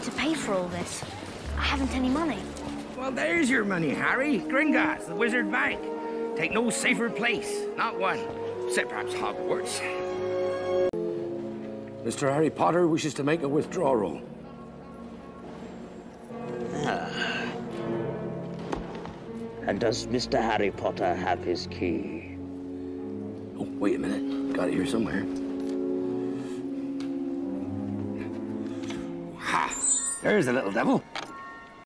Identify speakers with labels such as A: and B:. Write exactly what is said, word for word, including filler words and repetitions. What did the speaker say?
A: to pay for all this? I haven't any money.
B: Well, there's your money, Harry. Gringotts, the Wizard Bank. Take no safer place, not one, except perhaps Hogwarts.
C: Mister Harry Potter wishes to make a withdrawal.
D: Ah. And does Mister Harry Potter have his key?
C: Oh, wait a minute. Got it here somewhere.
B: Ha! There's the little devil.